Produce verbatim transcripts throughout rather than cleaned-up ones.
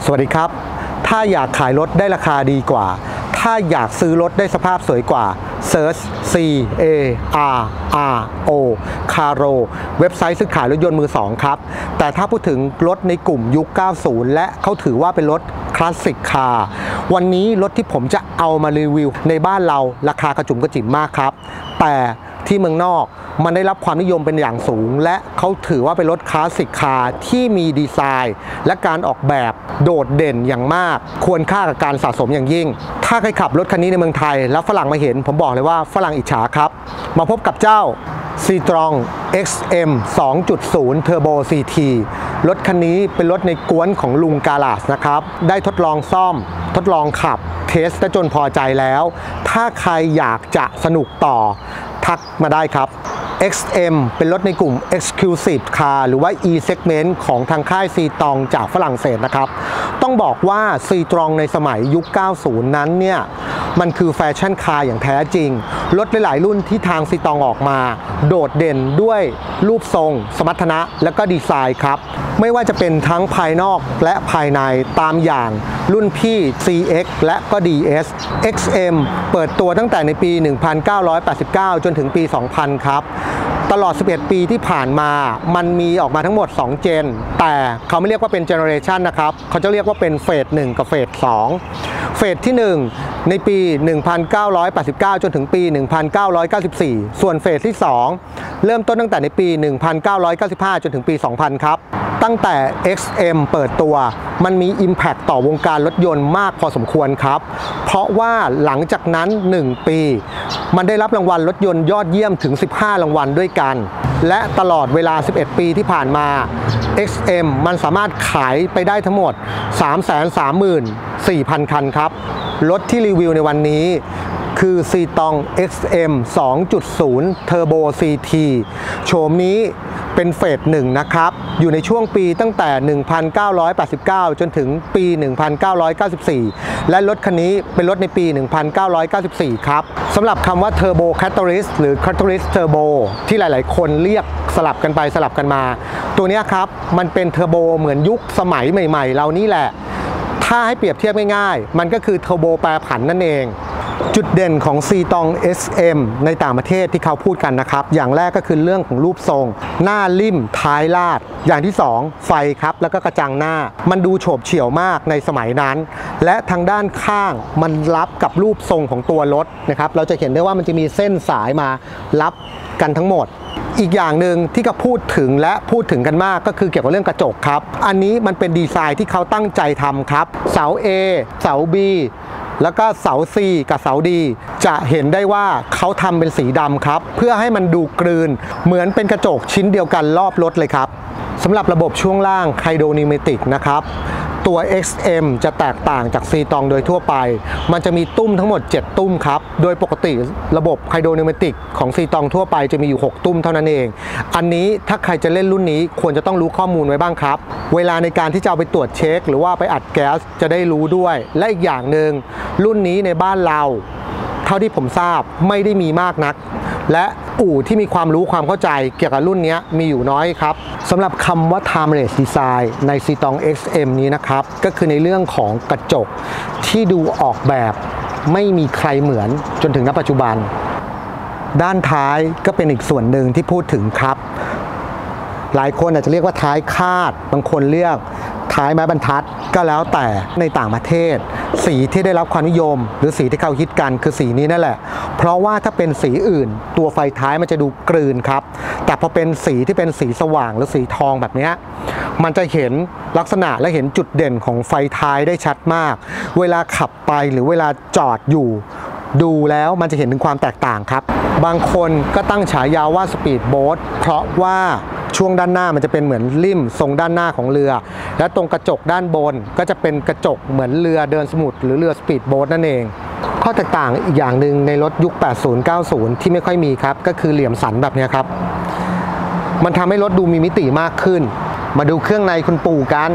สวัสดีครับถ้าอยากขายรถได้ราคาดีกว่าถ้าอยากซื้อรถได้สภาพสวยกว่า Search C A R R O Caro เว็บไซต์ซื้อขายรถยนต์มือสองครับแต่ถ้าพูดถึงรถในกลุ่มยุค เก้าสิบ และเขาถือว่าเป็นรถคลาสสิกคาร์วันนี้รถที่ผมจะเอามารีวิวในบ้านเราราคากระจุ่มกระจิ๋มมากครับแต่ที่เมืองนอกมันได้รับความนิยมเป็นอย่างสูงและเขาถือว่าเป็นรถคลาสสิกคาร์ที่มีดีไซน์และการออกแบบโดดเด่นอย่างมากควรค่ากับการสะสมอย่างยิ่งถ้าใครขับรถคันนี้ในเมืองไทยแล้วฝรั่งมาเห็นผมบอกเลยว่าฝรั่งอิจฉาครับมาพบกับเจ้า Citroen เอ็กซ์ เอ็ม สองจุดศูนย์ Turbo ซี ที รถคันนี้เป็นรถในกวนของลุงกาลาสนะครับได้ทดลองซ่อมทดลองขับเทสได้จนพอใจแล้วถ้าใครอยากจะสนุกต่อทักมาได้ครับ เอ็กซ์ เอ็ม เป็นรถในกลุ่ม Exclusive Car หรือว่า E Segment ของทางค่าย Citroen จากฝรั่งเศสนะครับต้องบอกว่า Citroen ในสมัยยุค เก้าสิบ นั้นเนี่ยมันคือแฟชั่นคาร์อย่างแท้จริงรถหลายๆรุ่นที่ทาง Citroen ออกมาโดดเด่นด้วยรูปทรงสมรรถนะและก็ดีไซน์ครับไม่ว่าจะเป็นทั้งภายนอกและภายในตามอย่างรุ่นพี่ ซี เอ็กซ์ และก็ ดี เอส เอ็กซ์ เอ็ม เปิดตัวตั้งแต่ในปี หนึ่งพันเก้าร้อยแปดสิบเก้า จนถึงปี สองพัน ครับตลอด สิบเอ็ด ปีที่ผ่านมามันมีออกมาทั้งหมด สอง เจนแต่เขาไม่เรียกว่าเป็นเจเนอเรชันนะครับเขาจะเรียกว่าเป็นเฟส หนึ่ง กับเฟส สอง เฟสที่ หนึ่ง ในปี หนึ่งพันเก้าร้อยแปดสิบเก้า จนถึงปี หนึ่งพันเก้าร้อยเก้าสิบสี่ ส่วนเฟสที่ สอง เริ่มต้นตั้งแต่ในปี หนึ่งพันเก้าร้อยเก้าสิบห้า จนถึงปี สองพัน ครับตั้งแต่ เอ็กซ์ เอ็ม เปิดตัวมันมี Impact ต่อวงการรถยนต์มากพอสมควรครับเพราะว่าหลังจากนั้นหนึ่งปีมันได้รับรางวัลรถยนต์ยอดเยี่ยมถึงสิบห้ารางวัลด้วยกันและตลอดเวลาสิบเอ็ดปีที่ผ่านมา เอ็กซ์ เอ็ม มันสามารถขายไปได้ทั้งหมด สามแสนสามหมื่นสี่พัน คันครับรถที่รีวิวในวันนี้คือ Citroen เอ็กซ์ เอ็ม สองจุดศูนย์ Turbo ซี ที โฉมนี้เป็นเฟสหนึ่งนะครับอยู่ในช่วงปีตั้งแต่ หนึ่งพันเก้าร้อยแปดสิบเก้า จนถึงปี หนึ่งพันเก้าร้อยเก้าสิบสี่ และรถคันนี้เป็นรถในปี หนึ่งพันเก้าร้อยเก้าสิบสี่ ครับสำหรับคำว่า Turbo Catalyst หรือ Catalyst Turbo ที่หลายๆคนเรียกสลับกันไปสลับกันมาตัวนี้ครับมันเป็นเทอร์โบเหมือนยุคสมัยใหม่ๆเรานี่แหละถ้าให้เปรียบเทียบง่ายๆมันก็คือเทอร์โบแปรผันนั่นเองจุดเด่นของ Citroen เอ็กซ์ เอ็ม ในต่างประเทศที่เขาพูดกันนะครับอย่างแรกก็คือเรื่องของรูปทรงหน้าลิ่มท้ายลาดอย่างที่สองไฟครับแล้วก็กระจังหน้ามันดูโฉบเฉี่ยวมากในสมัยนั้นและทางด้านข้างมันรับกับรูปทรงของตัวรถนะครับเราจะเห็นได้ว่ามันจะมีเส้นสายมารับกันทั้งหมดอีกอย่างหนึ่งที่ก็พูดถึงและพูดถึงกันมากก็คือเกี่ยวกับเรื่องกระจกครับอันนี้มันเป็นดีไซน์ที่เขาตั้งใจทำครับเสา A เสา Bแล้วก็เสา C กับเสา D จะเห็นได้ว่าเขาทำเป็นสีดำครับเพื่อให้มันดูกลืนเหมือนเป็นกระจกชิ้นเดียวกันรอบรถเลยครับสำหรับระบบช่วงล่างไฮโดรนิวเมติกนะครับตัว เอ็กซ์ เอ็ม จะแตกต่างจาก Citroen โดยทั่วไปมันจะมีตุ้มทั้งหมดเจ็ดตุ้มครับโดยปกติระบบไฮโดรนิวเมติกของ Citroen ทั่วไปจะมีอยู่หกตุ้มเท่านั้นเองอันนี้ถ้าใครจะเล่นรุ่นนี้ควรจะต้องรู้ข้อมูลไว้บ้างครับเวลาในการที่จะเอาไปตรวจเช็คหรือว่าไปอัดแก๊สจะได้รู้ด้วยและอีกอย่างหนึ่งรุ่นนี้ในบ้านเราเท่าที่ผมทราบไม่ได้มีมากนักและอู่ที่มีความรู้ความเข้าใจเกี่ยวกับรุ่นนี้มีอยู่น้อยครับสำหรับคำว่า Timeless Design ใน Citroen เอ็กซ์ เอ็ม นี้นะครับก็คือในเรื่องของกระจกที่ดูออกแบบไม่มีใครเหมือนจนถึงณปัจจุบันด้านท้ายก็เป็นอีกส่วนหนึ่งที่พูดถึงครับหลายคนอาจจะเรียกว่าท้ายคาดบางคนเรียกท้ายไม้บรรทัดก็แล้วแต่ในต่างประเทศสีที่ได้รับความนิยมหรือสีที่เขาฮิตกันคือสีนี้นั่นแหละเพราะว่าถ้าเป็นสีอื่นตัวไฟท้ายมันจะดูกลืนครับแต่พอเป็นสีที่เป็นสีสว่างหรือสีทองแบบนี้มันจะเห็นลักษณะและเห็นจุดเด่นของไฟท้ายได้ชัดมากเวลาขับไปหรือเวลาจอดอยู่ดูแล้วมันจะเห็นถึงความแตกต่างครับบางคนก็ตั้งฉายาว่าสปีดโบ๊ทเพราะว่าช่วงด้านหน้ามันจะเป็นเหมือนลิ่มทรงด้านหน้าของเรือและตรงกระจกด้านบนก็จะเป็นกระจกเหมือนเรือเดินสมุทรหรือเรือสปีดโบ๊ทนั่นเองข้อแตกต่างอีกอย่างหนึ่งในรถยุค แปดสิบ เก้าสิบ ที่ไม่ค่อยมีครับก็คือเหลี่ยมสันแบบนี้ครับมันทำให้รถดูมีมิติมากขึ้นมาดูเครื่องในคุณปู่กัน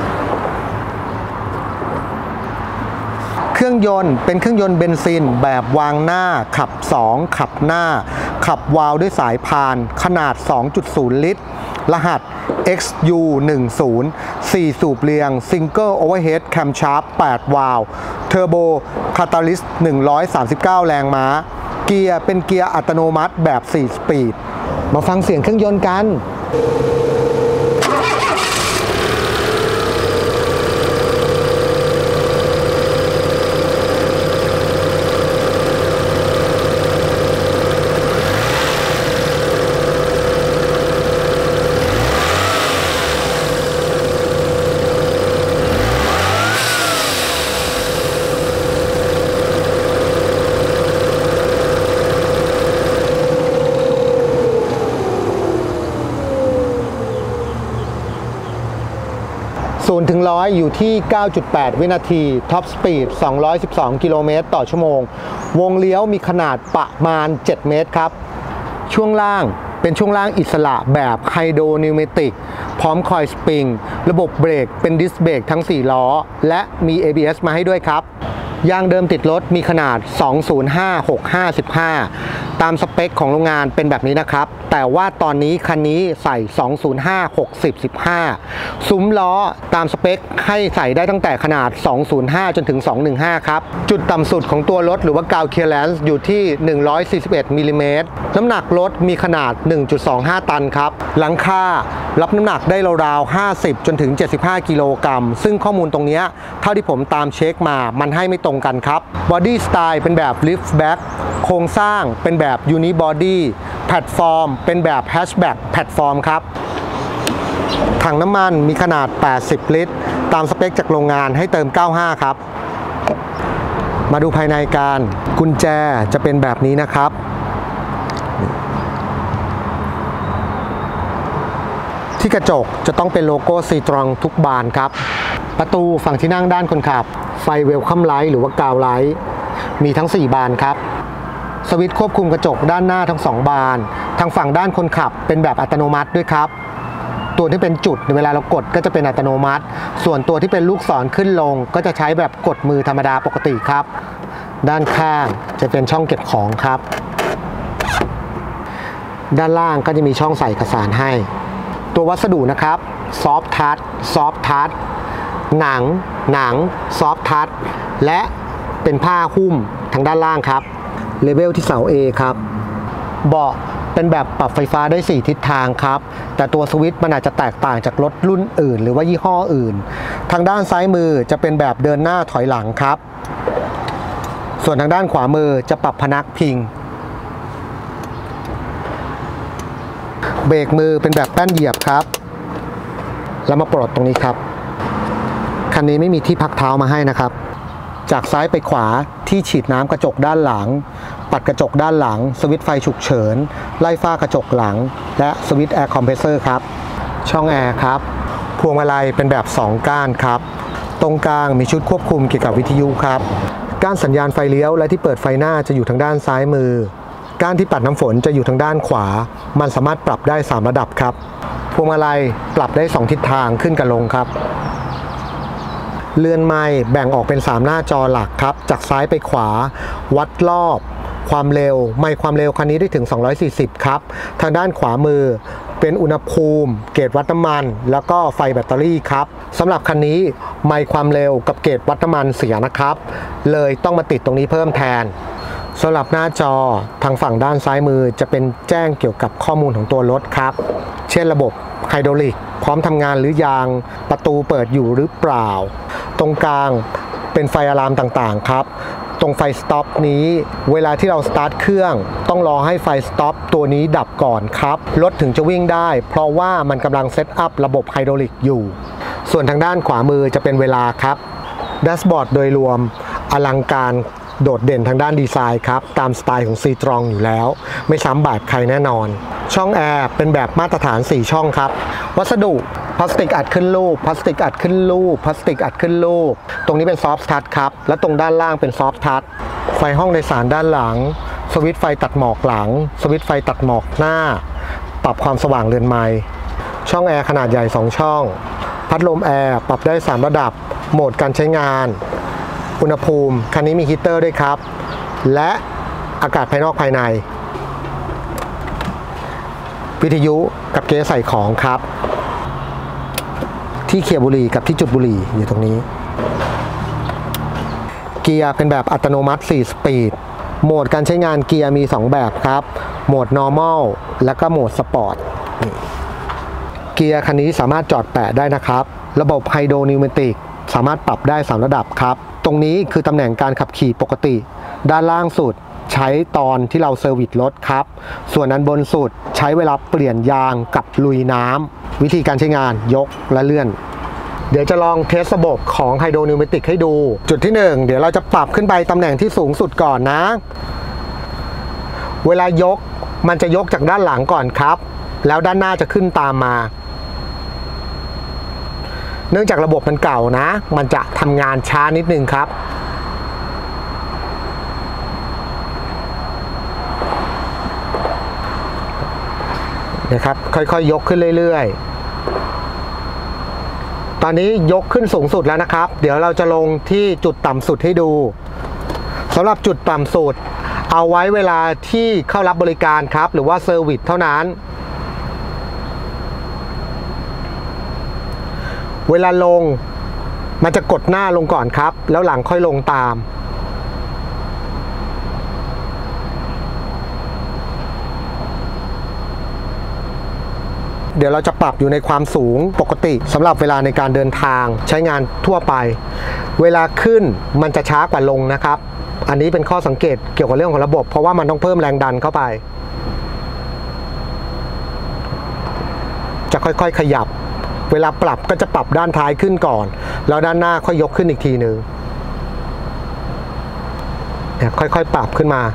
เครื่องยนต์เป็นเครื่องยนต์เบนซินแบบวางหน้าขับสองขับหน้าขับวาล์วด้วยสายพานขนาด สองจุดศูนย์ ลิตรรหัส เอ็กซ์ ยู หนึ่ง ศูนย์ สี่ สูบเรียง Single Overhead Camshaft แปด วาล์ว Turbo Catalyst หนึ่งร้อยสามสิบเก้า แรงม้าเกียร์เป็นเกียร์อัตโนมัติแบบ สี่ สปีดมาฟังเสียงเครื่องยนต์กันศูนย์ถึงร้อยอยู่ที่ เก้าจุดแปด วินาทีท็อปสปีดสองร้อยสิบสองกิโลเมตรต่อชั่วโมงวงเลี้ยวมีขนาดประมาณเจ็ดเมตรครับช่วงล่างเป็นช่วงล่างอิสระแบบไฮโดรนิวเมติกพร้อมคอยสปริงระบบเบรกเป็นดิสเบรกทั้งสี่ล้อและมี เอ บี เอส มาให้ด้วยครับยางเดิมติดรถมีขนาด สองศูนย์ห้า หกห้า สิบห้า ตามสเปคของโรงงานเป็นแบบนี้นะครับแต่ว่าตอนนี้คันนี้ใส่ สองศูนย์ห้า หกสิบ สิบห้า ซุ้มล้อตามสเปคให้ใส่ได้ตั้งแต่ขนาด สองศูนย์ห้า จนถึง สองหนึ่งห้า ครับจุดต่ำสุดของตัวรถหรือว่า Ground Clearance อยู่ที่ หนึ่งร้อยสี่สิบเอ็ด มิลลิเมตรน้ำหนักรถมีขนาด หนึ่งจุดสองห้า ตันครับหลังคารับน้ำหนักได้ราวๆห้าสิบจนถึงเจ็ดสิบห้ากิโลกรัมซึ่งข้อมูลตรงนี้เท่าที่ผมตามเช็คมามันให้ไม่ตรงกันครับบอดี้สไตล์เป็นแบบ liftback โครงสร้างเป็นแบบ unibody แพลตฟอร์มเป็นแบบ hatchback แพลตฟอร์มครับถังน้ำมันมีขนาดแปดสิบลิตรตามสเปคจากโรงงานให้เติมเก้าสิบห้าครับมาดูภายในกันกุญแจจะเป็นแบบนี้นะครับที่กระจกจะต้องเป็นโลโก้ซีตรองทุกบานครับประตูฝั่งที่นั่งด้านคนขับไฟเวลคัมไลท์หรือว่ากาวไลท์มีทั้งสี่บานครับสวิตช์ควบคุมกระจกด้านหน้าทั้งสองบานทางฝั่งด้านคนขับเป็นแบบอัตโนมัติด้วยครับตัวที่เป็นจุดเวลาเรากดก็จะเป็นอัตโนมัติส่วนตัวที่เป็นลูกศรขึ้นลงก็จะใช้แบบกดมือธรรมดาปกติครับด้านข้างจะเป็นช่องเก็บของครับด้านล่างก็จะมีช่องใส่เอกสารให้ตัววัสดุนะครับซอฟทัชซอฟทัชหนังหนังซอฟทัชและเป็นผ้าหุ้มทางด้านล่างครับเลเวลที่เสา A ครับเบาะเป็นแบบปรับไฟฟ้าได้สี่ทิศทางครับแต่ตัวสวิตช์มันอาจจะแตกต่างจากรถรุ่นอื่นหรือว่ายี่ห้ออื่นทางด้านซ้ายมือจะเป็นแบบเดินหน้าถอยหลังครับส่วนทางด้านขวามือจะปรับพนักพิงเบรกมือเป็นแบบแป้นเหยียบครับแล้วมาปลดตรงนี้ครับคันนี้ไม่มีที่พักเท้ามาให้นะครับจากซ้ายไปขวาที่ฉีดน้ำกระจกด้านหลังปัดกระจกด้านหลังสวิตช์ไฟฉุกเฉินไล่ฝ้ากระจกหลังและสวิตช์แอร์คอมเพรสเซอร์ครับช่องแอร์ครับพวงมาลัยเป็นแบบสองก้านครับตรงกลางมีชุดควบคุมเกี่ยวกับวิทยุครับก้านสัญญาณไฟเลี้ยวและที่เปิดไฟหน้าจะอยู่ทางด้านซ้ายมือก้านที่ปัดน้ำฝนจะอยู่ทางด้านขวามันสามารถปรับได้สามระดับครับพวงมาลัยปรับได้สองทิศทางขึ้นกับลงครับเรือนไม้แบ่งออกเป็นสามหน้าจอหลักครับจากซ้ายไปขวาวัดรอบความเร็วไมค์ความเร็วคันนี้ได้ถึงสองร้อยสี่สิบครับทางด้านขวามือเป็นอุณหภูมิเกจวัดน้ำมันแล้วก็ไฟแบตเตอรี่ครับสำหรับคันนี้ไมค์ความเร็วกับเกจวัดน้ำมันเสียนะครับเลยต้องมาติดตรงนี้เพิ่มแทนสำหรับหน้าจอทางฝั่งด้านซ้ายมือจะเป็นแจ้งเกี่ยวกับข้อมูลของตัวรถครับเช่นระบบไฮดรอลิกพร้อมทำงานหรือยังประตูเปิดอยู่หรือเปล่าตรงกลางเป็นไฟอะลามต่างๆครับตรงไฟสต็อปนี้เวลาที่เราสตาร์ทเครื่องต้องรอให้ไฟสต็อปตัวนี้ดับก่อนครับรถถึงจะวิ่งได้เพราะว่ามันกำลังเซตอัพระบบไฮดรอลิกอยู่ส่วนทางด้านขวามือจะเป็นเวลาครับแดชบอร์ดโดยรวมอลังการโดดเด่นทางด้านดีไซน์ครับตามสไตล์ของ ซี ตรอง อยู่แล้วไม่ซ้ำแบบใครแน่นอนช่องแอร์เป็นแบบมาตรฐานสี่ช่องครับวัสดุพลาสติกอัดขึ้นรูปพลาสติกอัดขึ้นรูปพลาสติกอัดขึ้นรูปตรงนี้เป็นซอฟต์ทัชครับและตรงด้านล่างเป็นซอฟต์ทัชไฟห้องโดยสารด้านหลังสวิตช์ไฟตัดหมอกหลังสวิตช์ไฟตัดหมอกหน้าปรับความสว่างเรือนไม้ช่องแอร์ขนาดใหญ่สองช่องพัดลมแอร์ปรับได้สามระดับโหมดการใช้งานอุณหภูมิคันนี้มีฮีตเตอร์ด้วยครับและอากาศภายนอกภายในวิทยุกับเกียร์ใส่ของครับที่เคียร์บุหรี่กับที่จุดบุหรี่อยู่ตรงนี้เกียร์เป็นแบบอัตโนมัติสี่สปีดโหมดการใช้งานเกียร์มีสองแบบครับโหมด normal และก็โหมด sport เกียร์คันนี้สามารถจอดแปะได้นะครับระบบไฮโดรนิวเมติกสามารถปรับได้สามระดับครับตรงนี้คือตำแหน่งการขับขี่ปกติด้านล่างสุดใช้ตอนที่เราเซอร์วิสรถครับส่วนนั้นบนสุดใช้เวลาเปลี่ยนยางกับลุยน้ำวิธีการใช้งานยกและเลื่อนเดี๋ยวจะลองเทสระบบของไฮโดรนิวเมติกให้ดูจุดที่หนึ่งเดี๋ยวเราจะปรับขึ้นไปตำแหน่งที่สูงสุดก่อนนะเวลายกมันจะยกจากด้านหลังก่อนครับแล้วด้านหน้าจะขึ้นตามมาเนื่องจากระบบมันเก่านะมันจะทำงานช้านิดนึงครับนะครับค่อยๆ ย, ยกขึ้นเรื่อยๆตอนนี้ยกขึ้นสูงสุดแล้วนะครับเดี๋ยวเราจะลงที่จุดต่ำสุดให้ดูสำหรับจุดต่ำสุดเอาไว้เวลาที่เข้ารับบริการครับหรือว่าเซอร์วิสเท่านั้นเวลาลงมันจะกดหน้าลงก่อนครับแล้วหลังค่อยลงตามเดี๋ยวเราจะปรับอยู่ในความสูงปกติสำหรับเวลาในการเดินทางใช้งานทั่วไปเวลาขึ้นมันจะช้ากว่าลงนะครับอันนี้เป็นข้อสังเกตเกี่ยวกับเรื่องของระบบเพราะว่ามันต้องเพิ่มแรงดันเข้าไปจะค่อยๆขยับเวลาปรับก็จะปรับด้านท้ายขึ้นก่อนแล้วด้านหน้าค่อยยกขึ้นอีกทีหนึ่งเนี่ยค่อยๆปรับขึ้นมา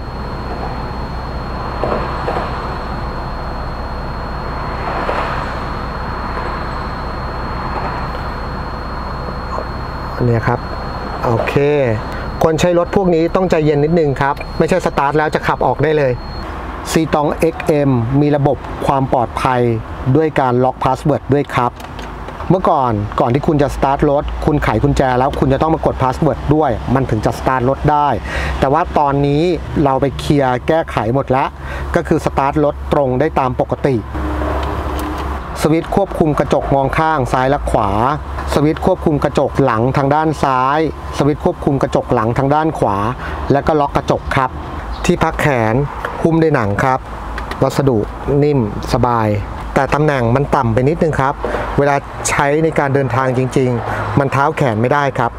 อันนี้ครับโอเคคนใช้รถพวกนี้ต้องใจเย็นนิดนึงครับไม่ใช่สตาร์ทแล้วจะขับออกได้เลยซีตอง เอ็กซ์ เอ็ม มีระบบความปลอดภัยด้วยการล็อกพาสเวิร์ดด้วยครับเมื่อก่อนก่อนที่คุณจะสตาร์ทรถคุณไขกุญแจแล้วคุณจะต้องมากดพาสเวิร์ดด้วยมันถึงจะสตาร์ทรถได้แต่ว่าตอนนี้เราไปเคลียร์แก้ไขหมดแล้วก็คือสตาร์ทรถตรงได้ตามปกติสวิตช์ควบคุมกระจกมองข้างซ้ายและขวาสวิตช์ควบคุมกระจกหลังทางด้านซ้ายสวิตช์ควบคุมกระจกหลังทางด้านขวาและก็ล็อกกระจกครับที่พักแขนหุ้มด้วยหนังครับวัสดุนิ่มสบายแต่ตำแหน่งมันต่ำไปนิดนึงครับเวลาใช้ในการเดินทางจริงๆมันเท้าแขนไม่ได้ครับ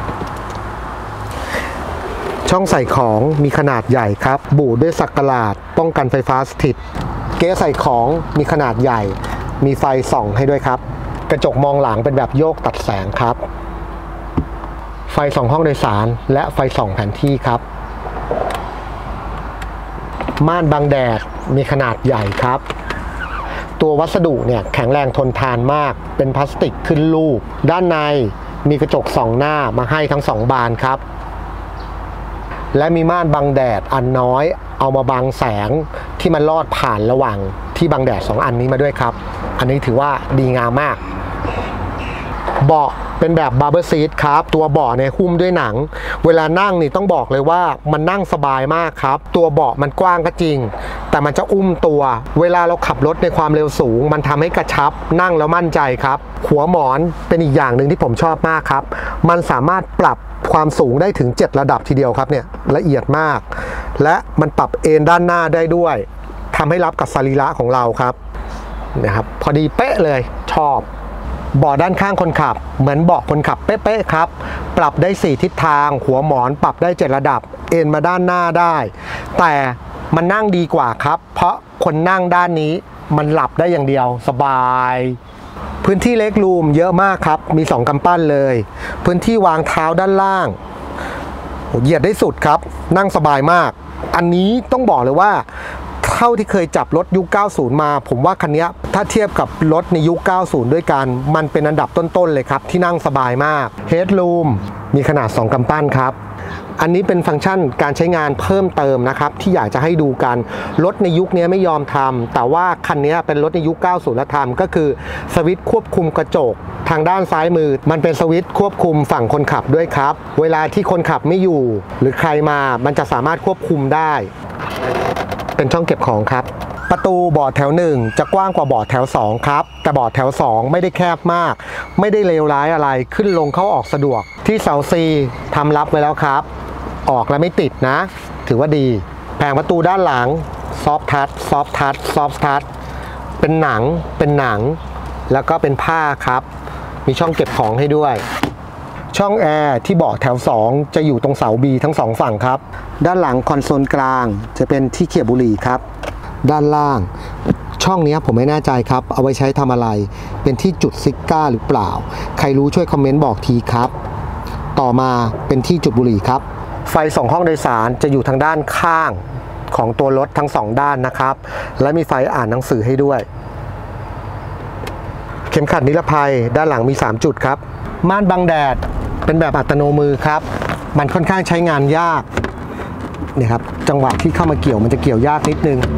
ช่องใส่ของมีขนาดใหญ่ครับบู่ด้วยสักหลาดป้องกันไฟฟ้าสถิตเก๊ใส่ของมีขนาดใหญ่มีไฟส่องให้ด้วยครับกระจกมองหลังเป็นแบบโยกตัดแสงครับไฟส่องห้องโดยสารและไฟส่องแผนที่ครับม่านบังแดดมีขนาดใหญ่ครับตัววัสดุเนี่ยแข็งแรงทนทานมากเป็นพลาสติกขึ้นรูปด้านในมีกระจกส่องหน้ามาให้ทั้งสองบานครับและมีม่านบังแดดอันน้อยเอามาบังแสงที่มันลอดผ่านระหว่างที่บังแดดสองอันนี้มาด้วยครับอันนี้ถือว่าดีงามมากเบาะเป็นแบบบาร์เบอร์ซีทครับตัวเบาะเนี่ยหุ้มด้วยหนังเวลานั่งนี่ต้องบอกเลยว่ามันนั่งสบายมากครับตัวเบาะมันกว้างก็จริงแต่มันจะอุ้มตัวเวลาเราขับรถในความเร็วสูงมันทำให้กระชับนั่งแล้วมั่นใจครับหัวหมอนเป็นอีกอย่างหนึ่งที่ผมชอบมากครับมันสามารถปรับความสูงได้ถึงเจ็ดระดับทีเดียวครับเนี่ยละเอียดมากและมันปรับเอนด้านหน้าได้ด้วยทำให้รับกับสรีระของเราครับนะครับพอดีเป๊ะเลยชอบเบาะด้านข้างคนขับเหมือนเบาะคนขับเป๊ะๆครับปรับได้สี่ทิศทางหัวหมอนปรับได้เจ็ดระดับเอนมาด้านหน้าได้แต่มันนั่งดีกว่าครับเพราะคนนั่งด้านนี้มันหลับได้อย่างเดียวสบายพื้นที่เล็กรูมเยอะมากครับมีสองกำปั้นเลยพื้นที่วางเท้าด้านล่างเหยียดได้สุดครับนั่งสบายมากอันนี้ต้องบอกเลยว่าเท่าที่เคยจับรถยุคเก้าสิบมาผมว่าคันนี้ถ้าเทียบกับรถในยุคเก้าสิบด้วยกันมันเป็นอันดับต้นๆเลยครับที่นั่งสบายมากเฮดรูมมีขนาดสองกำปั้นครับอันนี้เป็นฟังก์ชันการใช้งานเพิ่มเติมนะครับที่อยากจะให้ดูกันรถในยุคนี้ไม่ยอมทำแต่ว่าคันนี้เป็นรถในยุคเก้าสิบแล้วทำก็คือสวิตช์ควบคุมกระจกทางด้านซ้ายมือมันเป็นสวิตช์ควบคุมฝั่งคนขับด้วยครับเวลาที่คนขับไม่อยู่หรือใครมามันจะสามารถควบคุมได้เป็นช่องเก็บของครับประตูบอร์ดแถวหนึ่งจะกว้างกว่าบอร์ดแถวสองครับแต่บอร์ดแถวสองไม่ได้แคบมากไม่ได้เลวร้ายอะไรขึ้นลงเข้าออกสะดวกที่เสา C ทำรับไว้แล้วครับออกแล้วไม่ติดนะถือว่าดีแผงประตูด้านหลังซอฟทัชซอฟทัชซอฟทัชเป็นหนังเป็นหนังแล้วก็เป็นผ้าครับมีช่องเก็บของให้ด้วยช่องแอร์ที่เบาะแถวสองจะอยู่ตรงเสา B ทั้งสองฝั่งครับด้านหลังคอนโซลกลางจะเป็นที่เขี่ยบุหรี่ครับด้านล่างช่องนี้ผมไม่แน่ใจครับเอาไว้ใช้ทำอะไรเป็นที่จุดซิก้าหรือเปล่าใครรู้ช่วยคอมเมนต์บอกทีครับต่อมาเป็นที่จุดบุหรี่ครับไฟสองห้องโดยสารจะอยู่ทางด้านข้างของตัวรถทั้งสองด้านนะครับและมีไฟอ่านหนังสือให้ด้วยเข็มขัดนิรภัยด้านหลังมีสามจุดครับม่านบังแดดเป็นแบบอัตโนมือครับมันค่อนข้างใช้งานยากเนี่ยครับจังหวะที่เข้ามาเกี่ยวมันจะเกี่ยวยากนิดนึง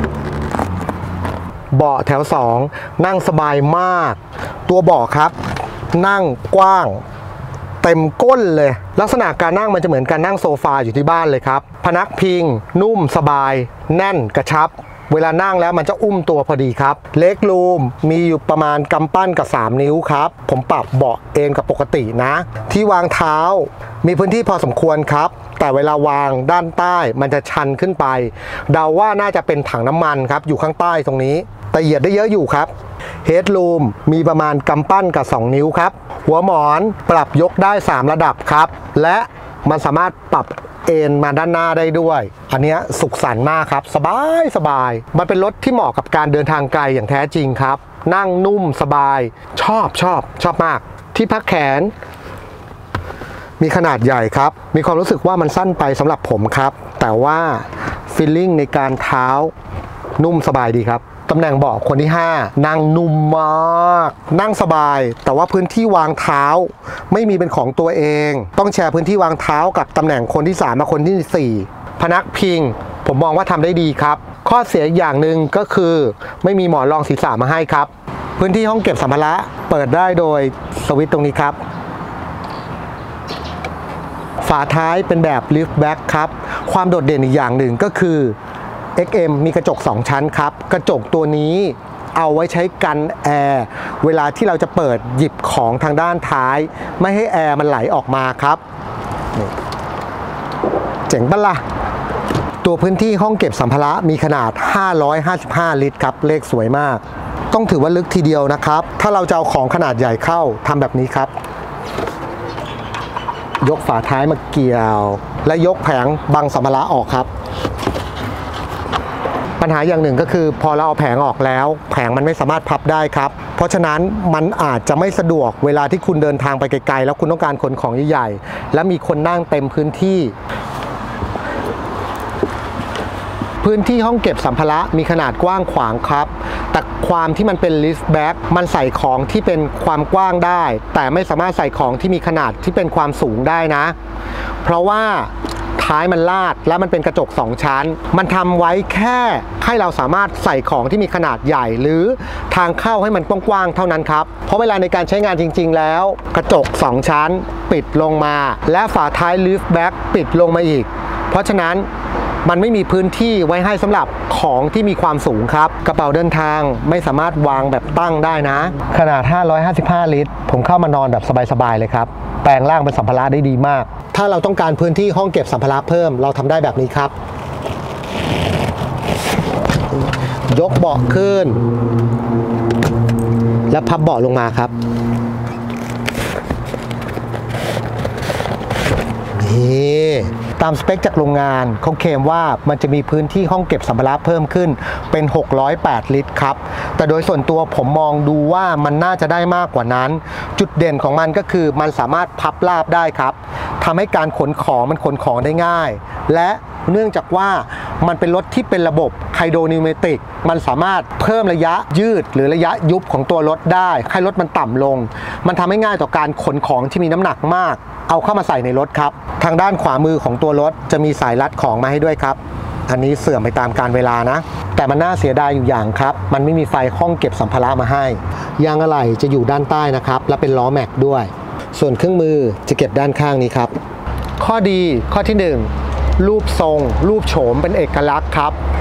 เบาะแถวสองนั่งสบายมากตัวเบาะครับนั่งกว้างเต็มก้นเลยลักษณะการนั่งมันจะเหมือนการนั่งโซฟาอยู่ที่บ้านเลยครับพนักพิงนุ่มสบายแน่นกระชับเวลานั่งแล้วมันจะอุ้มตัวพอดีครับเล็กรูมมีอยู่ประมาณกำปั้นกับสามนิ้วครับผมปรับเบาะเอนกับปกตินะที่วางเท้ามีพื้นที่พอสมควรครับแต่เวลาวางด้านใต้มันจะชันขึ้นไปเดาว่าน่าจะเป็นถังน้ำมันครับอยู่ข้างใต้ตรงนี้แต่เหยียดได้เยอะอยู่ครับเฮดรูมมีประมาณกำปั้นกับสองนิ้วครับหัวหมอนปรับยกได้สามระดับครับและมันสามารถปรับเอนมาด้านหน้าได้ด้วยอันนี้สุขสันต์มากครับสบายสบายมันเป็นรถที่เหมาะกับการเดินทางไกลอย่างแท้จริงครับนั่งนุ่มสบายชอบชอบชอบมากที่พักแขนมีขนาดใหญ่ครับมีความรู้สึกว่ามันสั้นไปสำหรับผมครับแต่ว่าฟีลลิ่งในการเท้านุ่มสบายดีครับตำแหน่งเบาะคนที่ห้านั่งนุ่มมากนั่งสบายแต่ว่าพื้นที่วางเท้าไม่มีเป็นของตัวเองต้องแชร์พื้นที่วางเท้ากับตำแหน่งคนที่สามกับคนที่สี่พนักพิงผมมองว่าทำได้ดีครับข้อเสียอย่างหนึ่งก็คือไม่มีหมอนรองศีรษะมาให้ครับพื้นที่ห้องเก็บสัมภาระเปิดได้โดยสวิตช์ตรงนี้ครับฝาท้ายเป็นแบบ lift back ครับความโดดเด่นอีกอย่างหนึ่งก็คือ เอ็กซ์ เอ็ม มีกระจกสองชั้นครับกระจกตัวนี้เอาไว้ใช้กันแอร์เวลาที่เราจะเปิดหยิบของทางด้านท้ายไม่ให้แอร์มันไหลออกมาครับเจ๋งปะล่ะตัวพื้นที่ห้องเก็บสัมภาระมีขนาดห้าร้อยห้าสิบห้าลิตรครับเลขสวยมากต้องถือว่าลึกทีเดียวนะครับถ้าเราจะเอาของขนาดใหญ่เข้าทำแบบนี้ครับยกฝาท้ายมาเกี่ยวและยกแผงบังสัมภาระออกครับปัญหาอย่างหนึ่งก็คือพอเราเอาแผงออกแล้วแผงมันไม่สามารถพับได้ครับเพราะฉะนั้นมันอาจจะไม่สะดวกเวลาที่คุณเดินทางไปไกลๆแล้วคุณต้องการขนของใหญ่ๆและมีคนนั่งเต็มพื้นที่พื้นที่ห้องเก็บสัมภาระมีขนาดกว้างขวางครับแต่ความที่มันเป็น lift back มันใส่ของที่เป็นความกว้างได้แต่ไม่สามารถใส่ของที่มีขนาดที่เป็นความสูงได้นะเพราะว่าท้ายมันลาดและมันเป็นกระจกสองชั้นมันทำไว้แค่ให้เราสามารถใส่ของที่มีขนาดใหญ่หรือทางเข้าให้มันกว้างๆเท่านั้นครับเพราะเวลาในการใช้งานจริงๆแล้วกระจกสองชั้นปิดลงมาและฝาท้าย lift back ปิดลงมาอีกเพราะฉะนั้นมันไม่มีพื้นที่ไว้ให้สำหรับของที่มีความสูงครับกระเป๋าเดินทางไม่สามารถวางแบบตั้งได้นะขนาดห้าร้อยห้าสิบห้าลิตรผมเข้ามานอนแบบสบายๆเลยครับแปลงร่างเป็นสัมภาระได้ดีมากถ้าเราต้องการพื้นที่ห้องเก็บสัมภาระเพิ่มเราทำได้แบบนี้ครับยกเบาะขึ้นและพับเบาะลงมาครับนี่ตามสเปคจากโรงงานเขาเคลมว่ามันจะมีพื้นที่ห้องเก็บสัมภาระเพิ่มขึ้นเป็นหกร้อยแปดลิตรครับแต่โดยส่วนตัวผมมองดูว่ามันน่าจะได้มากกว่านั้นจุดเด่นของมันก็คือมันสามารถพับราบได้ครับทำให้การขนของมันขนของได้ง่ายและเนื่องจากว่ามันเป็นรถที่เป็นระบบไฮโดรนิวเมติกมันสามารถเพิ่มระยะยืดหรือระยะยุบของตัวรถได้ให้รถมันต่ำลงมันทำให้ง่ายต่อการขนของที่มีน้ำหนักมากเอาเข้ามาใส่ในรถครับทางด้านขวามือของตัวรถจะมีสายรัดของมาให้ด้วยครับอันนี้เสื่อมไปตามกาลเวลานะแต่มันน่าเสียดายอยู่อย่างครับมันไม่มีไฟห้องเก็บสัมภาระมาให้ยางอะไหล่จะอยู่ด้านใต้นะครับและเป็นล้อแม็กด้วยส่วนเครื่องมือจะเก็บด้านข้างนี้ครับข้อดีข้อที่หนึ่งรูปทรงรูปโฉมเป็นเอกลักษณ์ครับท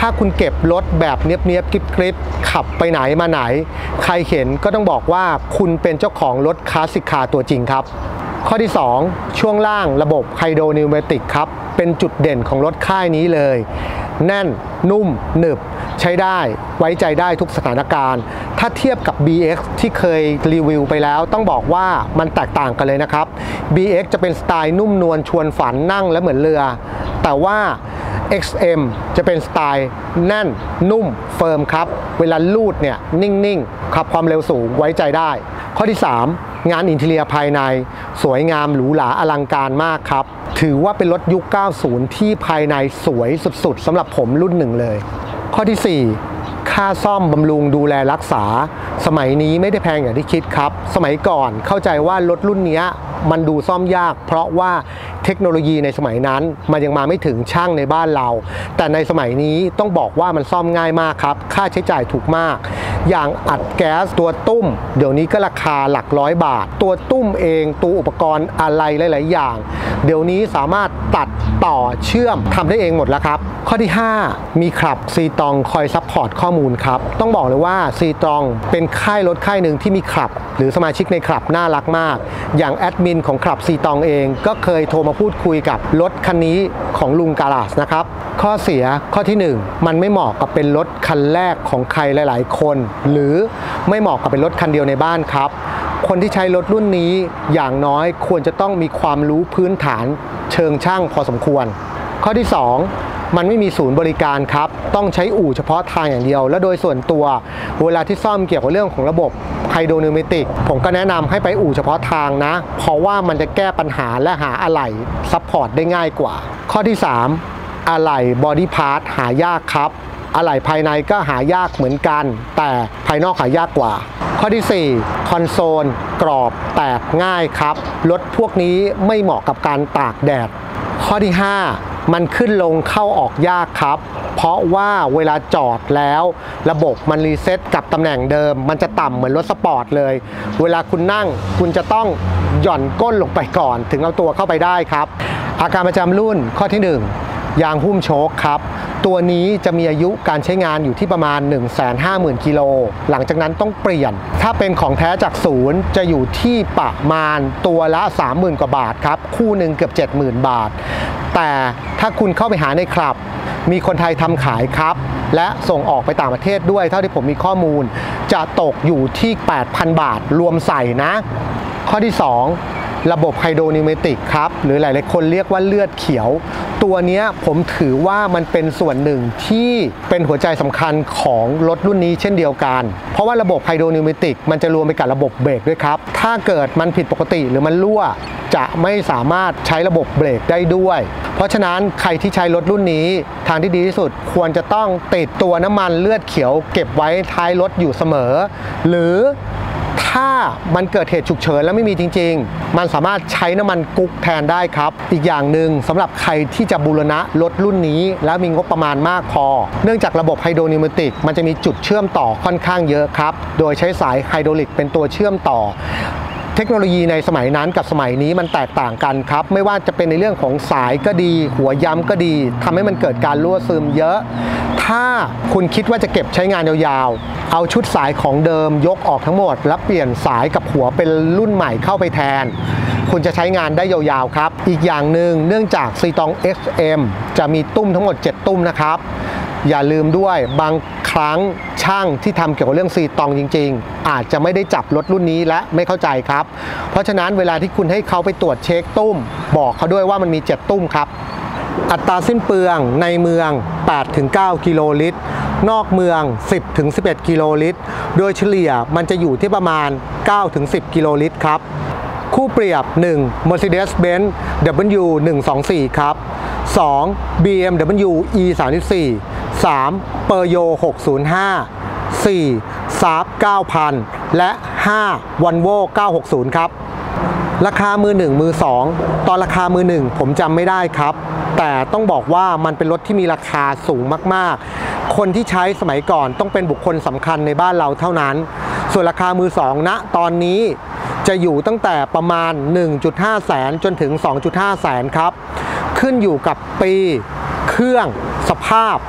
ถ้าคุณเก็บรถแบบเนียบๆกริบๆขับไปไหนมาไหนใครเห็นก็ต้องบอกว่าคุณเป็นเจ้าของรถคลาสสิกคาร์ตัวจริงครับข้อที่สองช่วงล่างระบบไฮโดรนิวเมติกครับเป็นจุดเด่นของรถค่ายนี้เลยแน่นนุ่มหนึบใช้ได้ไว้ใจได้ทุกสถานการณ์ถ้าเทียบกับ บี เอ็กซ์ ที่เคยรีวิวไปแล้วต้องบอกว่ามันแตกต่างกันเลยนะครับ บี เอ็กซ์ จะเป็นสไตล์นุ่มนวลชวนฝันนั่งและเหมือนเรือแต่ว่า เอ็กซ์ เอ็ม จะเป็นสไตล์แน่นนุ่มเฟิร์มครับเวลาลูดเนี่ยนิ่งๆขับความเร็วสูงไว้ใจได้ข้อที่สามงานอินทีเรียภายในสวยงามหรูหราอลังการมากครับถือว่าเป็นรถยุค เก้าสิบ ที่ภายในสวยสุดๆสำหรับผมรุ่นหนึ่งเลยข้อที่สี่ค่าซ่อมบำรุงดูแลรักษาสมัยนี้ไม่ได้แพงอย่างที่คิดครับสมัยก่อนเข้าใจว่ารถรุ่นนี้มันดูซ่อมยากเพราะว่าเทคโนโลยีในสมัยนั้นมันยังมาไม่ถึงช่างในบ้านเราแต่ในสมัยนี้ต้องบอกว่ามันซ่อมง่ายมากครับค่าใช้จ่ายถูกมากอย่างอัดแก๊สตัวตุ้มเดี๋ยวนี้ก็ราคาหลักร้อยบาทตัวตุ้มเองตัวอุปกรณ์อะไรหลายๆอย่างเดี๋ยวนี้สามารถตัดต่อเชื่อมทำได้เองหมดแล้วครับข้อที่ห้ามีคลับซีตองคอยซัพพอร์ตข้อมูลครับต้องบอกเลยว่าซีตองเป็นค่ายรถค่ายหนึ่งที่มีคลับหรือสมาชิกในคลับน่ารักมากอย่างแอดมินของคลับซีตองเองก็เคยโทรมาพูดคุยกับรถคันนี้ของลุงกาลาสนะครับข้อเสียข้อที่หนึ่งมันไม่เหมาะกับเป็นรถคันแรกของใครหลายๆคนหรือไม่เหมาะกับเป็นรถคันเดียวในบ้านครับคนที่ใช้รถรุ่นนี้อย่างน้อยควรจะต้องมีความรู้พื้นฐานเชิงช่างพอสมควรข้อที่สองมันไม่มีศูนย์บริการครับต้องใช้อู่เฉพาะทางอย่างเดียวและโดยส่วนตัวเวลาที่ซ่อมเกี่ยวกับเรื่องของระบบไฮโดรนิวเมติกผมก็แนะนำให้ไปอู่เฉพาะทางนะเพราะว่ามันจะแก้ปัญหาและหาอะไหล่ซัพพอร์ตได้ง่ายกว่าข้อที่สามอะไหล่บอดี้พาร์ทหายากครับอะไหล่ภายในก็หายากเหมือนกันแต่ภายนอกหายากกว่าข้อที่สี่คอนโซลกรอบแตกง่ายครับรถพวกนี้ไม่เหมาะกับการตากแดดข้อที่ห้ามันขึ้นลงเข้าออกยากครับเพราะว่าเวลาจอดแล้วระบบมันรีเซ็ตกับตำแหน่งเดิมมันจะต่ำเหมือนรถสปอร์ตเลยเวลาคุณนั่งคุณจะต้องหย่อนก้นลงไปก่อนถึงเอาตัวเข้าไปได้ครับอาการประจำรุ่นข้อที่หนึ่งยางหุ้มโชคครับตัวนี้จะมีอายุการใช้งานอยู่ที่ประมาณ หนึ่งแสนห้าหมื่น กิโลหลังจากนั้นต้องเปลี่ยนถ้าเป็นของแท้จากศูนย์จะอยู่ที่ประมาณตัวละ สามหมื่น กว่าบาทครับคู่หนึ่งเกือบ เจ็ดหมื่น บาทแต่ถ้าคุณเข้าไปหาในคลับมีคนไทยทำขายครับและส่งออกไปต่างประเทศด้วยเท่าที่ผมมีข้อมูลจะตกอยู่ที่ แปดพัน บาทรวมใส่นะข้อที่สองระบบไฮโดรนิวเมติกครับหรือหลายๆคนเรียกว่าเลือดเขียวตัวนี้ผมถือว่ามันเป็นส่วนหนึ่งที่เป็นหัวใจสำคัญของรถรุ่นนี้เช่นเดียวกันเพราะว่าระบบไฮโดรนิวเมติกมันจะรวมไปกับระบบเบรกด้วยครับถ้าเกิดมันผิดปกติหรือมันรั่วจะไม่สามารถใช้ระบบเบรกได้ด้วยเพราะฉะนั้นใครที่ใช้รถรุ่นนี้ทางที่ดีที่สุดควรจะต้องติดตัวน้ำมันเลือดเขียวเก็บไว้ท้ายรถอยู่เสมอหรือถ้ามันเกิดเหตุฉุกเฉินแล้วไม่มีจริงๆมันสามารถใช้น้ำมันกุ๊กแทนได้ครับอีกอย่างหนึ่งสำหรับใครที่จะบูรณะรถรุ่นนี้แล้วมีงบประมาณมากพอเนื่องจากระบบไฮโดรนิวเมติกมันจะมีจุดเชื่อมต่อค่อนข้างเยอะครับโดยใช้สายไฮโดรลิกเป็นตัวเชื่อมต่อเทคโนโลยีในสมัยนั้นกับสมัยนี้มันแตกต่างกันครับไม่ว่าจะเป็นในเรื่องของสายก็ดีหัวย้ำก็ดีทำให้มันเกิดการรั่วซึมเยอะถ้าคุณคิดว่าจะเก็บใช้งานยาวๆเอาชุดสายของเดิมยกออกทั้งหมดแล้วเปลี่ยนสายกับหัวเป็นรุ่นใหม่เข้าไปแทนคุณจะใช้งานได้ยาวๆครับอีกอย่างหนึ่งเนื่องจากซีตอง เอ็กซ์ เอ็ม จะมีตุ้มทั้งหมดเจ็ดตุ้มนะครับอย่าลืมด้วยบางครั้งช่างที่ทำเกี่ยวกับเรื่องซีตองจริงๆอาจจะไม่ได้จับรถรุ่นนี้และไม่เข้าใจครับเพราะฉะนั้นเวลาที่คุณให้เขาไปตรวจเช็คตุ้มบอกเขาด้วยว่ามันมีเจ็ดตุ้มครับอัตราสิ้นเปลืองในเมือง แปดถึงเก้า กิโลลิตรนอกเมือง สิบถึงสิบเอ็ด กิโลลิตรโดยเฉลี่ยมันจะอยู่ที่ประมาณ เก้าถึงสิบ กิโลลิตรครับคู่เปรียบหนึ่ง Mercedes-Benz ดับเบิลยู หนึ่งสองสี่ ครับสอง บี เอ็ม ดับเบิลยู อี สามสิบสี่ สาม Peugeot หกศูนย์ห้า สี่ Saab เก้าพัน และ ห้า Volvo เก้าหกศูนย์ ครับราคามือหนึ่งมือสองตอนราคามือหนึ่งผมจำไม่ได้ครับแต่ต้องบอกว่ามันเป็นรถที่มีราคาสูงมากๆคนที่ใช้สมัยก่อนต้องเป็นบุคคลสำคัญในบ้านเราเท่านั้นส่วนราคามือสองณตอนนี้จะอยู่ตั้งแต่ประมาณ หนึ่งจุดห้า แสนจนถึง สองจุดห้า แสนครับขึ้นอยู่กับปีเครื่องสภาพ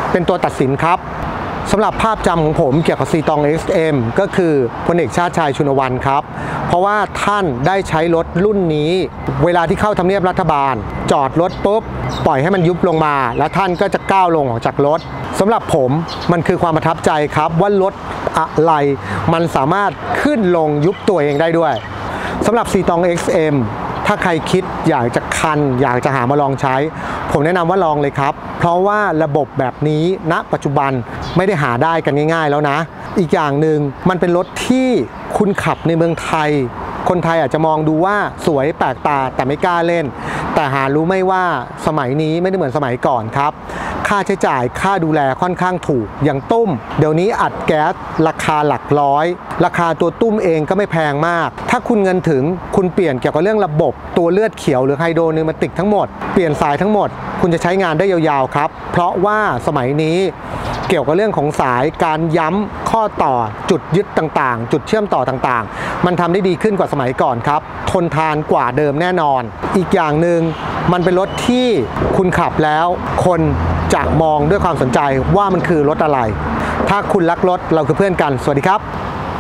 เป็นตัวตัดสินครับสำหรับภาพจำของผมเกี่ยวกับซีตอง เอ็กซ์ เอ็ม ก็คือพลเอกชาติชายชุนวันครับเพราะว่าท่านได้ใช้รถรุ่นนี้เวลาที่เข้าทำเนียบรัฐบาลจอดรถปุ๊บปล่อยให้มันยุบลงมาแล้วท่านก็จะก้าวลงออกจากรถสำหรับผมมันคือความประทับใจครับว่ารถอะไรมันสามารถขึ้นลงยุบตัวเองได้ด้วยสำหรับซีตอง เอ็กซ์ เอ็ม ถ้าใครคิดอยากจะคันอยากจะหามาลองใช้ผมแนะนำว่าลองเลยครับเพราะว่าระบบแบบนี้ณปัจจุบันไม่ได้หาได้กันง่ายๆแล้วนะอีกอย่างหนึ่งมันเป็นรถที่คุณขับในเมืองไทยคนไทยอาจจะมองดูว่าสวยแปลกตาแต่ไม่กล้าเล่นแต่หารู้ไม่ว่าสมัยนี้ไม่ได้เหมือนสมัยก่อนครับค่าใช้จ่ายค่าดูแลค่อนข้างถูกอย่างตุ้มเดี๋ยวนี้อัดแก๊สราคาหลักร้อยราคาตัวตุ้มเองก็ไม่แพงมากถ้าคุณเงินถึงคุณเปลี่ยนเกี่ยวกับเรื่องระบบตัวเลือดเขียวหรือไฮโดรนิวมาติกทั้งหมดเปลี่ยนสายทั้งหมดคุณจะใช้งานได้ยาวๆครับเพราะว่าสมัยนี้เกี่ยวกับเรื่องของสายการย้ำข้อต่อจุดยึดต่างๆจุดเชื่อมต่อต่างๆมันทำได้ดีขึ้นกว่าสมัยก่อนครับทนทานกว่าเดิมแน่นอนอีกอย่างหนึ่งมันเป็นรถที่คุณขับแล้วคนจะมองด้วยความสนใจว่ามันคือรถอะไรถ้าคุณรักรถเราคือเพื่อนกันสวัสดีครับ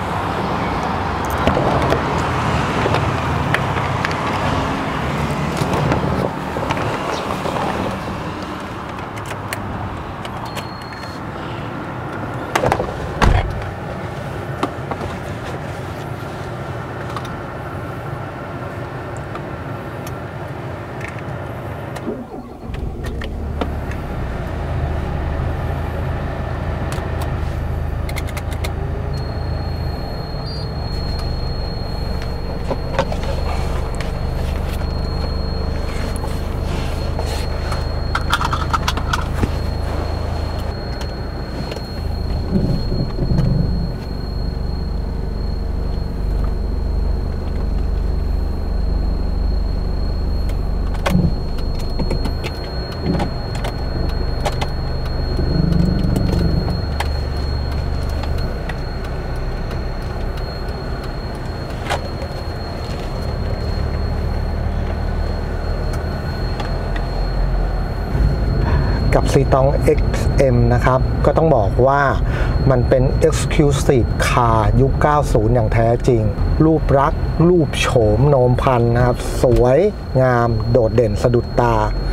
กับ ซีตอง เอ็กซ์ เอ็ม นะครับก็ต้องบอกว่ามันเป็น Exclusive Car ยุค เก้าสิบ อย่างแท้จริงรูปลักษณ์รูปโฉมโนมพันนะครับสวยงามโดดเด่นสะดุดตา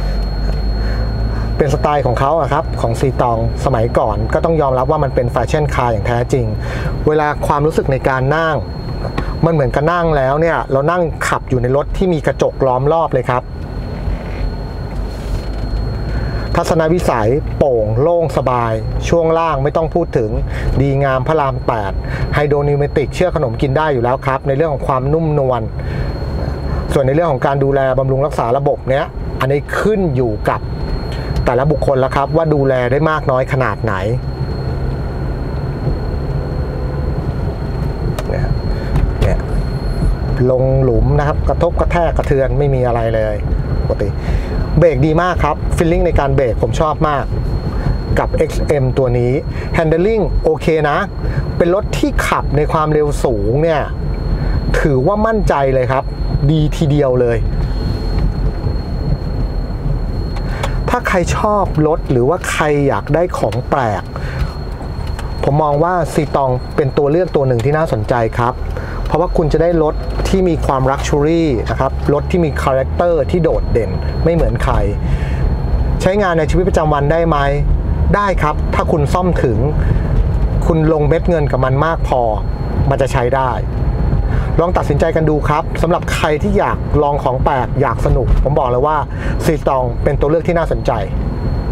เป็นสไตล์ของเขาอะครับของซีตองสมัยก่อนก็ต้องยอมรับว่ามันเป็นแฟชั่นคาร์อย่างแท้จริงเวลาความรู้สึกในการนั่งมันเหมือนกับนั่งแล้วเนี่ยเรานั่งขับอยู่ในรถที่มีกระจกล้อมรอบเลยครับทัศนวิสัยโป่งโล่งสบายช่วงล่างไม่ต้องพูดถึงดีงามพระรามแปดไฮโดรนิวเมติกเชื่อขนมกินได้อยู่แล้วครับในเรื่องของความนุ่มนวลส่วนในเรื่องของการดูแลบำรุงรักษาระบบเนี้ยอันนี้ขึ้นอยู่กับแต่ละบุคคลแล้วครับว่าดูแลได้มากน้อยขนาดไหนเนี่ยเนี่ยลงหลุมนะครับกระทบกระแทกกระเทือนไม่มีอะไรเลยปกติเบรกดีมากครับฟีลลิ่งในการเบรกผมชอบมากกับ เอ็กซ์ เอ็ม ตัวนี้ Handling โอเคนะเป็นรถที่ขับในความเร็วสูงเนี่ยถือว่ามั่นใจเลยครับดีทีเดียวเลยถ้าใครชอบรถหรือว่าใครอยากได้ของแปลกผมมองว่าซีตองเป็นตัวเลือกตัวหนึ่งที่น่าสนใจครับเพราะว่าคุณจะได้รถที่มีความลักชัวรี่นะครับรถที่มีคาแรคเตอร์ที่โดดเด่นไม่เหมือนใครใช้งานในชีวิตประจำวันได้ไหมได้ครับถ้าคุณซ่อมถึงคุณลงเม็ดเงินกับมันมากพอมันจะใช้ได้ลองตัดสินใจกันดูครับสำหรับใครที่อยากลองของแปลกอยากสนุกผมบอกเลยว่าซีตองเป็นตัวเลือกที่น่าสนใจ